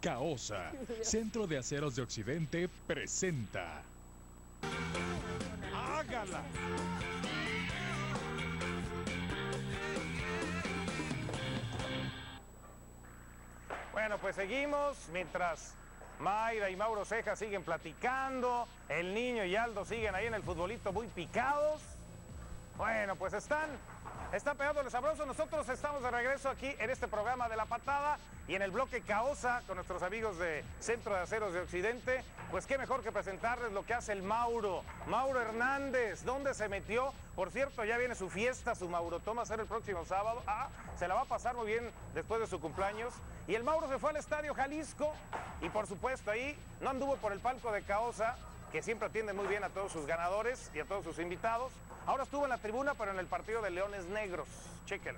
Caosa, Centro de Aceros de Occidente, presenta. ¡Hágala! Bueno, pues seguimos mientras Mayra y Mauro Ceja siguen platicando, el niño y Aldo siguen ahí en el futbolito muy picados. Bueno, pues están pegándole sabroso. Nosotros estamos de regreso aquí en este programa de La Patada y en el bloque Caosa con nuestros amigos de Centro de Aceros de Occidente. Pues qué mejor que presentarles lo que hace el Mauro Hernández. ¿Dónde se metió? Por cierto, ya viene su fiesta, su Maurotón va a ser el próximo sábado. Se la va a pasar muy bien después de su cumpleaños. Y el Mauro se fue al Estadio Jalisco y por supuesto ahí no anduvo por el palco de Caosa, que siempre atiende muy bien a todos sus ganadores y a todos sus invitados. Ahora estuvo en la tribuna, pero en el partido de Leones Negros. Chéquenlo.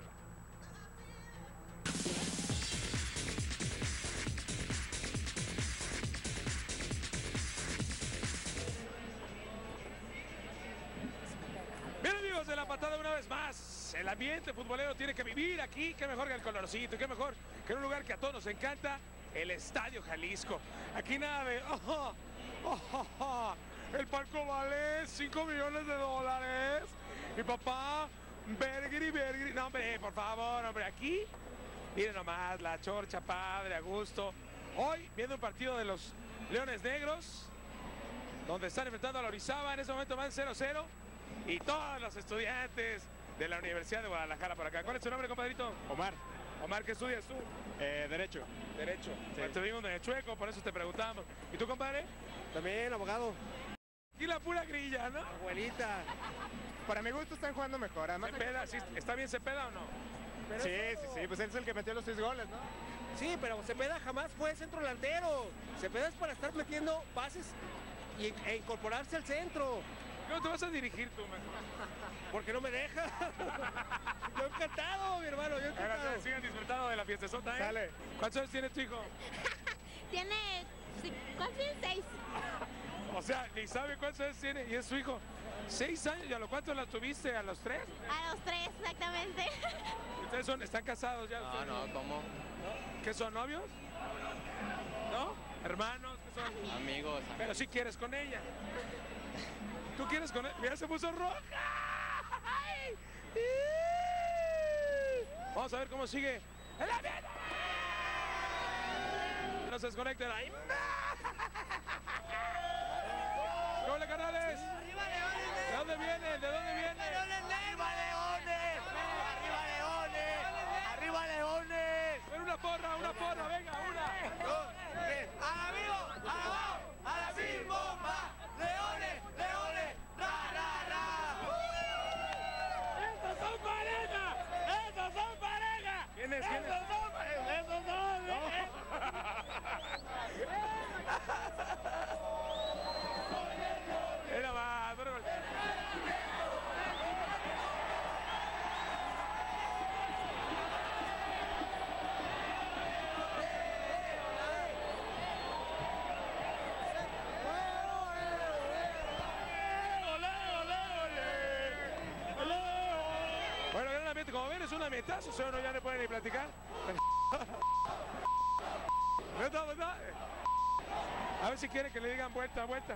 Bien, amigos de La Patada, una vez más, el ambiente futbolero tiene que vivir aquí. Qué mejor que el colorcito, qué mejor que en un lugar que a todos nos encanta, el Estadio Jalisco. Aquí nada de... el palco vale $5 millones. Mi papá, Bergri. No, hombre, por favor, hombre, aquí, miren nomás, la chorcha, padre, a gusto. Hoy, viendo un partido de los Leones Negros, donde están enfrentando a la Orizaba, en ese momento van 0-0. Y todos los estudiantes de la Universidad de Guadalajara por acá. ¿Cuál es tu nombre, compadrito? Omar. Omar, ¿qué estudias tú? Derecho. Derecho. Sí. Te vimos de chueco, por eso te preguntamos. ¿Y tú, compadre? También abogado. Y la pura grilla, ¿no? Abuelita. Para mi gusto están jugando mejor. Además, Cepeda, ¿sí? ¿Está bien Cepeda o no? Sí, pues él es el que metió los 6 goles, ¿no? Sí, pero Cepeda jamás fue centro delantero. Cepeda es para estar metiendo pases e incorporarse al centro. ¿Cómo te vas a dirigir tú, mejor? Porque no me deja. Yo encantado, mi hermano, yo encantado. Ahora sigan disfrutando de la fiestezota, ¿eh? Sale. ¿Cuántos años tiene tu hijo? Tiene, ¿cuántos tiene? 6. O sea, ni sabe cuántos años tiene y es su hijo. 6 años, ¿y a los cuántos la tuviste? ¿A los 3? A los 3, exactamente. ¿Ustedes están casados ya? No, no, ¿cómo? ¿No? ¿Qué son, novios? ¿No? ¿Hermanos? ¿Qué son? Amigos. Pero sí quieres con ella. ¿Tú quieres con ella? Mira, se puso roja. ¡Ay! Vamos a ver cómo sigue. ¡El ambiente! No se desconecten ahí. ¡Gol, carnales! ¿De dónde vienen? ¿De dónde vienen? ¡Arriba Leones! ¡Arriba Leones! ¡Arriba Leones! Pero una porra, venga, una. 2, 3. ¡Amigo! ¡Abajo! ¡A la sin bomba! ¡Leones! ¡Leones! ¡Ra, ra, ra! ¡Estos son pareja! ¡Estos son pareja! ¿Quiénes? ¡Esos son! ¡Esos son! Era más, bueno. Bueno, gran ambiente, como ven, es un ambientazo, o no ya no pueden ni platicar. ¿Vuelta? A ver si quieren que le digan vuelta. Vuelta.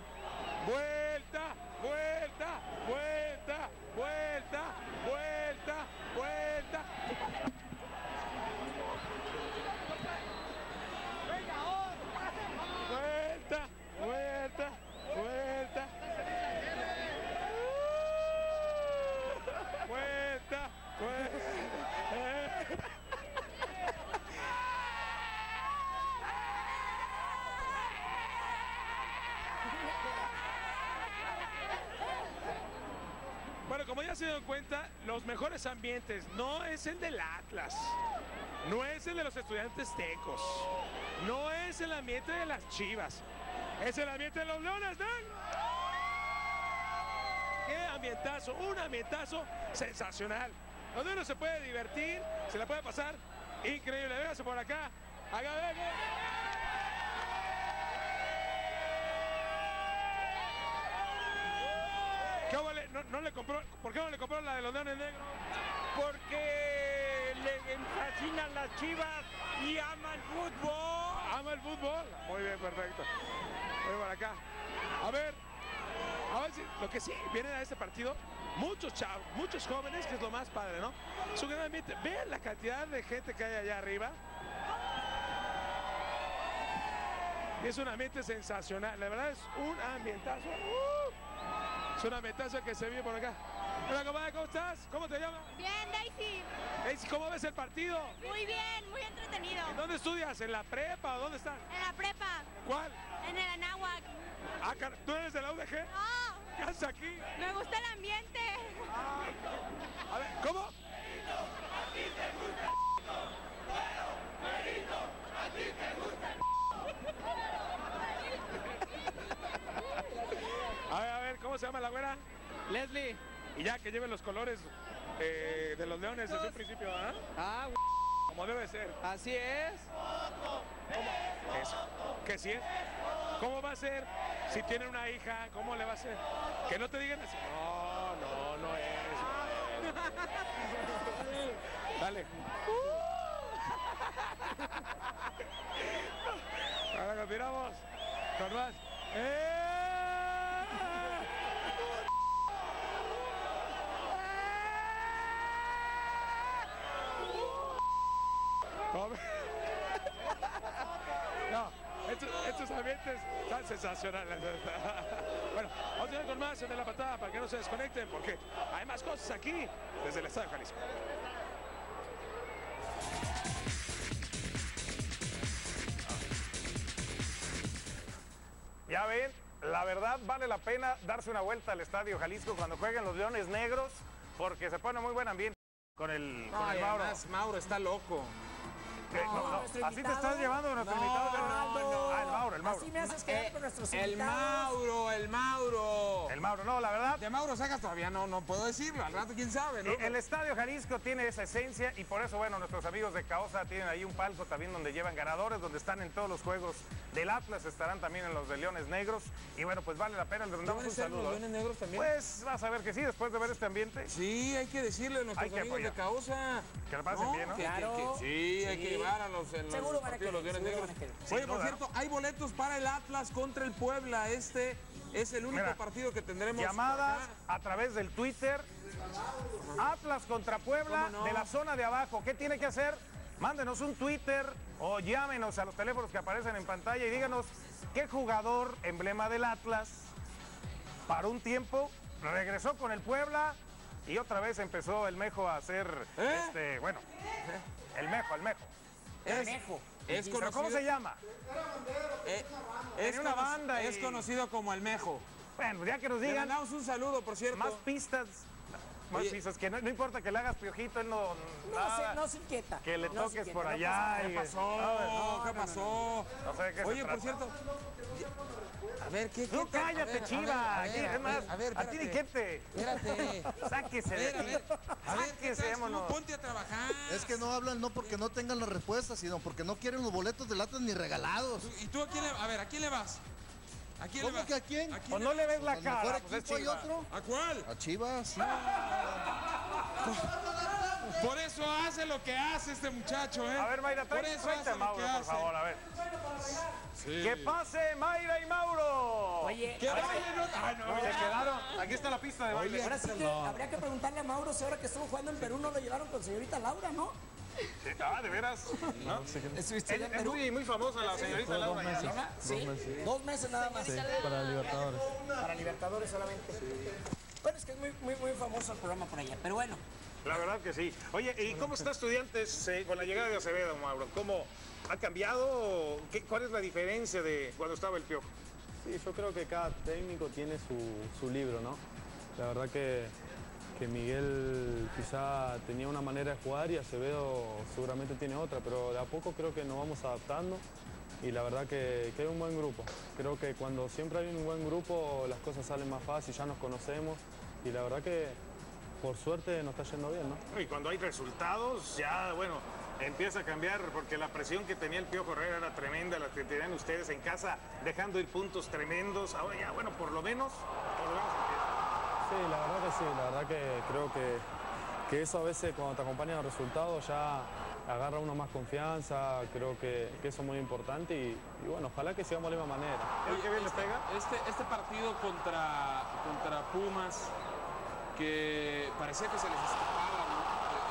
Bueno, como ya se dieron cuenta, los mejores ambientes no es el del Atlas, no es el de los Estudiantes Tecos, no es el ambiente de las Chivas, es el ambiente de los Leones Negros. ¡Qué ambientazo! Un ambientazo sensacional, donde uno se puede divertir, se la puede pasar increíble. Véngase por acá, venga. ¿Qué vale? No le compró, ¿por qué no le compró la de los Leones Negros? Porque le fascinan las Chivas y ama el fútbol. Ama el fútbol. perfecto. Voy por acá. A ver si lo que sí vienen a este partido, muchos chavos, muchos jóvenes, que es lo más padre, ¿no? Es un gran ambiente. Vean la cantidad de gente que hay allá arriba. Y es un ambiente sensacional. La verdad es un ambientazo. Es un ambientazo que se vive por acá. Hola, comadre, ¿cómo estás? ¿Cómo te llamas? Bien, Daisy. Daisy, ¿cómo ves el partido? Muy bien, muy entretenido. ¿En dónde estudias? ¿En la prepa o dónde estás? En la prepa, ¿Cuál? en el Anáhuac. Ah, ¿tú eres de la UDG? No, ¿Qué haces aquí? me gusta el ambiente. A ver, ¿cómo? A ver, ¿cómo se llama la güera? Leslie. Y ya que lleven los colores de los leones desde un principio, ¿ah? Ah, Como debe ser. así es. ¿Cómo? Eso. ¿Qué sí es? ¿Cómo va a ser? Si tiene una hija, ¿cómo le va a hacer? Que no te digan así. No es. Dale. Ahora continuamos con más. No, estos ambientes están sensacionales. Bueno, vamos a ir con más de la patada para que no se desconecten, porque hay más cosas aquí desde el Estadio Jalisco. Ya ven, la verdad vale la pena darse una vuelta al Estadio Jalisco cuando jueguen los Leones Negros, porque se pone muy buen ambiente con el Mauro. Además, Mauro está loco. No, así te estás llevando a nuestro invitado. Ah, el Mauro. Así me haces quedar con nuestros El invitados. Mauro. El Mauro, no, la verdad. De Mauro Cejas todavía no puedo decirlo. Al rato, quién sabe, ¿no? El Estadio Jalisco tiene esa esencia y por eso, bueno, nuestros amigos de Caosa tienen ahí un palco también donde llevan ganadores, donde están en todos los juegos del Atlas, estarán también en los de Leones Negros. Y bueno, pues vale la pena, les mandamos un saludo. ¿Los Leones Negros también? Pues vas a ver que sí, después de ver este ambiente. Sí, hay que decirle a nuestros Hay que amigos apoyar. de Caosa. Que la pasen bien, ¿no? Claro. Sí, hay que llevar a los Seguro van a partidos de los querer, Leones seguro Negros. van a querer. Oye, Sin por duda. cierto, hay boletos para el Atlas contra el Puebla. Este es el único Mira, partido que tendremos. Llamadas acá. a través del Twitter. Atlas contra Puebla ¿Cómo no? de la zona de abajo. ¿Qué tiene que hacer? Mándenos un Twitter o llámenos a los teléfonos que aparecen en pantalla y díganos qué jugador emblema del Atlas para un tiempo regresó con el Puebla y otra vez empezó el Mejo a hacer el Mejo. Es ¿Pero conocido, cómo se llama? es una banda es y- conocido como el Mejo. Bueno, ya que nos Le digan mandamos un saludo, por cierto. más pistas. Más Oye. pistas, que no importa que le hagas piojito, él nada, No se inquieta. que le No se toques inquieta, por no allá. pasa nada. y- ¿Qué pasó? ¿Qué pasó? No sé de qué se Oye, por trata. cierto. A ver, ¿qué Tú tal? cállate, A ver, Chiva. a ver, Aquí, a ver, es más, a ver, a ti ni qué te. Espérate. Sáquese de A ver, aquí. a ver, ¿qué Sáquese, tal? vámonos. Tú ponte a trabajar. Es que no hablan no porque no tengan las respuestas, sino porque no quieren los boletos del Atlas ni regalados. ¿Y tú a quién le, a ver, a quién le vas? ¿A quién le ¿Cómo vas? que a quién? O no le ves la Al mejor cara. Pues es equipo hay Chiva. otro. ¿A cuál? A Chivas, sí. Por eso hace lo que hace este muchacho, ¿eh? A ver, Mayra, Por tráete eso a hace lo Mauro, que por hace. favor, a ver. Sí. ¡Que pase Mayra y Mauro! Oye, ¿Qué baile? Ay, no. Se quedaron. Aquí está la pista de baile. ahora sí que habría que preguntarle a Mauro si ahora que estuvo jugando en Perú no lo llevaron con señorita Laura, ¿no? ¿de veras? ¿No? ¿Estuviste allá en Perú? Muy famosa la señorita Laura. Sí, 2 meses nada más. Para Libertadores. Para Libertadores solamente. Bueno, es que es muy famoso el programa por allá, pero bueno. La verdad que sí. Oye, ¿y cómo está Estudiantes con la llegada de Acevedo, Mauro? ¿Cómo ha cambiado? ¿Cuál es la diferencia de cuando estaba el Piojo? Sí, yo creo que cada técnico tiene su libro, ¿no? La verdad que Miguel quizá tenía una manera de jugar y Acevedo seguramente tiene otra, pero de a poco creo que nos vamos adaptando y la verdad que hay un buen grupo. Creo que cuando siempre hay un buen grupo las cosas salen más fácil, ya nos conocemos y la verdad que por suerte nos está yendo bien, ¿no? Y cuando hay resultados, ya, bueno, empieza a cambiar porque la presión que tenía el Piojo Herrera era tremenda, la que tenían ustedes en casa, dejando ir puntos tremendos. Ahora ya, bueno, por lo menos empieza. Sí, la verdad que sí, la verdad que creo que eso a veces cuando te acompañan los resultados ya agarra uno más confianza, creo que eso es muy importante y bueno, ojalá que sigamos de la misma manera. ¿Qué bien le pega? Este partido contra Pumas, que parecía que se les escapaba, ¿no?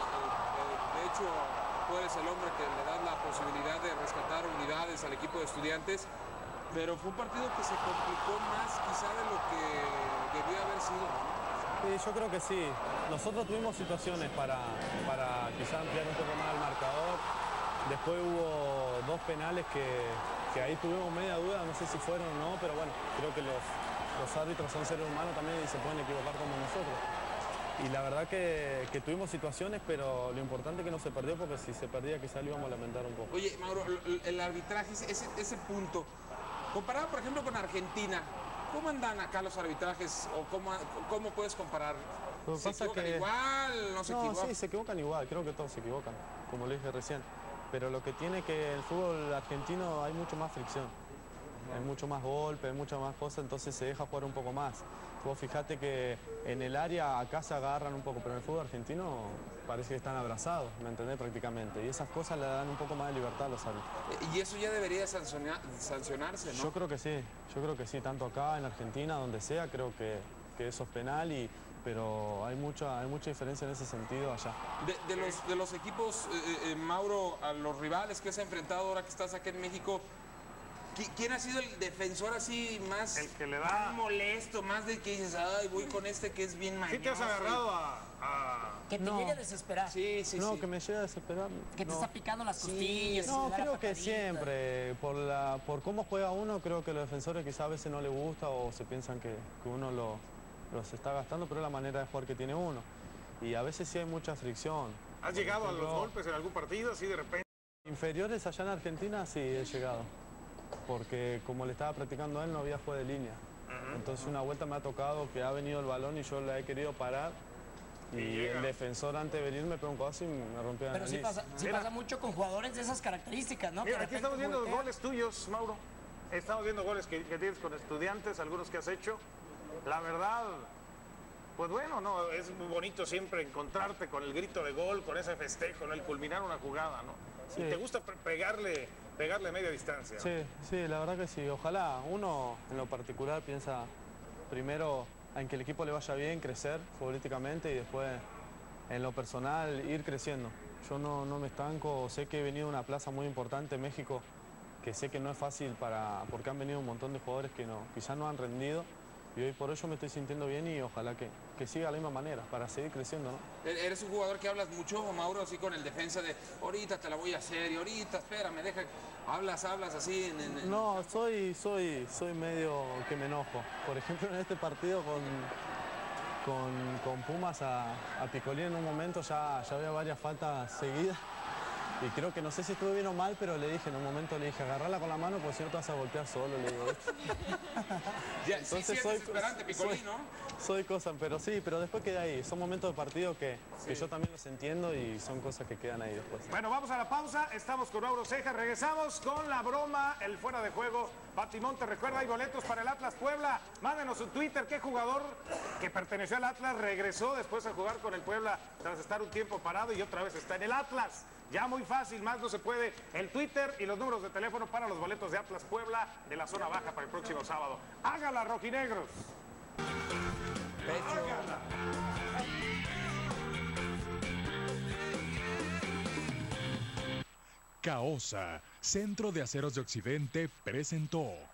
De hecho, tú eres el hombre que le das la posibilidad de rescatar unidades al equipo de Estudiantes, pero fue un partido que se complicó más quizá de lo que debía haber sido, ¿no? Sí, yo creo que sí. Nosotros tuvimos situaciones para quizá ampliar un poco más el marcador. Después hubo 2 penales que ahí tuvimos media duda, no sé si fueron o no, pero bueno, creo que los árbitros son seres humanos también y se pueden equivocar como nosotros. Y la verdad que tuvimos situaciones, pero lo importante es que no se perdió, porque si se perdía quizá lo íbamos a lamentar un poco. Oye, Mauro, el arbitraje, ese punto, comparado por ejemplo con Argentina, ¿cómo andan acá los arbitrajes o cómo puedes comparar? ¿Se equivocan igual? ¿No se equivocan? Sí, se equivocan igual, creo que todos se equivocan, como le dije recién. Pero lo que tiene que el fútbol argentino hay mucho más fricción. Hay mucho más golpe, hay muchas más cosas, entonces se deja jugar un poco más. Vos fijate que en el área acá se agarran un poco, pero en el fútbol argentino parece que están abrazados, ¿me entendés? Prácticamente. Y esas cosas le dan un poco más de libertad a los árbitros. Y eso ya debería sancionarse, ¿no? Yo creo que sí, tanto acá en Argentina, donde sea, creo que eso es penal, pero hay mucha diferencia en ese sentido allá. De los equipos, Mauro, a los rivales que has enfrentado ahora que estás aquí en México, ¿quién ha sido el defensor así más, el que le da más molesto, más de que dices, ay, voy con este que es bien mañoso? ¿Sí te has agarrado a...? Que te llegue a desesperar. Sí. Que me llegue a desesperar. Que te está picando las costillas. No, creo que siempre. Por cómo juega uno, creo que los defensores quizás a veces no les gusta o se piensan que uno los está gastando, pero es la manera de jugar que tiene uno. Y a veces sí hay mucha fricción. ¿Has llegado a los golpes en algún partido, así de repente? Inferiores allá en Argentina sí he llegado. Porque como le estaba practicando a él, no había juego de línea. Entonces una vuelta me ha tocado que ha venido el balón y yo le he querido parar. Y el defensor antes de venir me pegó un codazo y me rompió la nariz. Pero sí pasa mucho con jugadores de esas características, ¿no? Mira, aquí estamos viendo los goles tuyos, Mauro. Estamos viendo goles que tienes con Estudiantes, algunos que has hecho. La verdad, pues bueno, no, es muy bonito siempre encontrarte con el grito de gol, con ese festejo, ¿no? El culminar una jugada, ¿no? Sí. Y te gusta pegarle media distancia, ¿no? Sí, la verdad que sí. Ojalá uno en lo particular piensa primero en que el equipo le vaya bien, crecer futbolísticamente y después en lo personal ir creciendo. Yo no me estanco, sé que he venido a una plaza muy importante en México, que sé que no es fácil porque han venido un montón de jugadores que quizás no han rendido. Y hoy por ello me estoy sintiendo bien y ojalá que siga de la misma manera para seguir creciendo, ¿no? ¿Eres un jugador que hablas mucho, Mauro, así con el defensa de ahorita te la voy a hacer y ahorita, espérame, deja... ¿Hablas así? No, soy medio que me enojo. Por ejemplo, en este partido con Pumas a Picolín en un momento ya había varias faltas seguidas. Y creo que no sé si estuve bien o mal, pero en un momento le dije, agarrarla con la mano porque si no te vas a voltear solo, le digo. Entonces sí, soy desesperante, Picolín, ¿no? Soy cosa, pero después queda ahí. Son momentos de partido que yo también los entiendo y son cosas que quedan ahí después. Bueno, vamos a la pausa. Estamos con Mauro Ceja. Regresamos con la broma, el fuera de juego. Batimonte, recuerda, hay boletos para el Atlas Puebla. Mándenos un Twitter. ¿Qué jugador que perteneció al Atlas regresó después a jugar con el Puebla tras estar un tiempo parado y otra vez está en el Atlas? Ya muy fácil, más no se puede. El Twitter y los números de teléfono para los boletos de Atlas Puebla de la zona baja para el próximo sábado. ¡Hágala, rojinegros! Caosa, Centro de Aceros de Occidente, presentó.